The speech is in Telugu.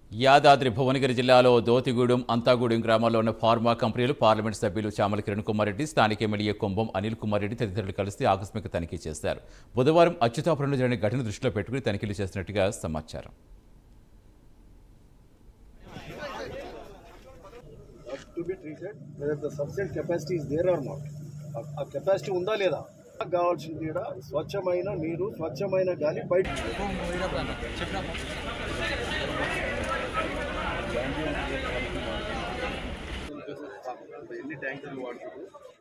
యాదాద్రి భువనగిరి జిల్లాలో దోతిగూడెం, అంతాగూడెం గ్రామాల్లో ఉన్న ఫార్మా కంపెనీలు పార్లమెంట్ సభ్యులు చామల కిరణ్ కుమార్ రెడ్డి, స్థానిక ఎమ్మెల్యే కొంబం అనిల్ కుమార్ రెడ్డి తదితరులు కలిసి ఆకస్మిక తనిఖీ చేశారు. బుధవారం అచ్యుతాపురంలో జరిగిన ఘటన దృష్టిలో పెట్టుకుని తనిఖీలు చేసినట్టుగా సమాచారం. To be treated whether the sufficient capacity is there or not. ఆ కెపాసిటీ ఉందా లేదా కావాల్సింది కూడా స్వచ్ఛమైన నీరు, స్వచ్ఛమైన గాలి బయట ఎన్ని ట్యాంకర్లు వాడుతుంది.